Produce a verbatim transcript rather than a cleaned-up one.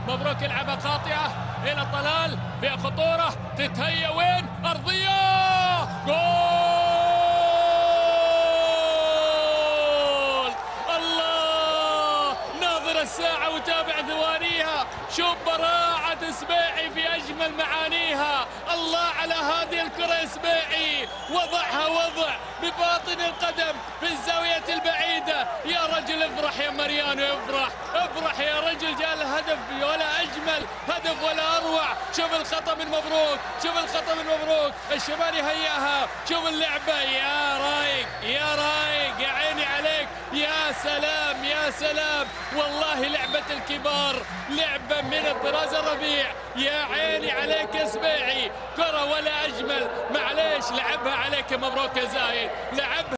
مبروك، يلعبها خاطئة إلى طلال، فيها خطورة، تتهيأ وين؟ أرضية، جول! الله، ناظر الساعة وتابع ثوانيها، شوف براعة سبيعي في أجمل معانيها. الله على هذه الكرة سبيعي، وضعها وضع بباطن القدم في الزاوية البعيدة. يا رجل افرح يا مريانو، افرح افرح يا رجل، جاء الهدف ولا أجمل هدف ولا أروع. شوف الخطأ من مبروك، شوف الخطأ من مبروك، الشمالي هيئها، شوف اللعبة، يا رايق يا رايق، يا عيني عليك، يا سلام يا سلام، والله لعبة الكبار، لعبة من الطراز الرفيع. يا عيني عليك يا سبيعي، كرة ولا أجمل، معليش لعبها عليك، مبروك يا زايد، لعبها.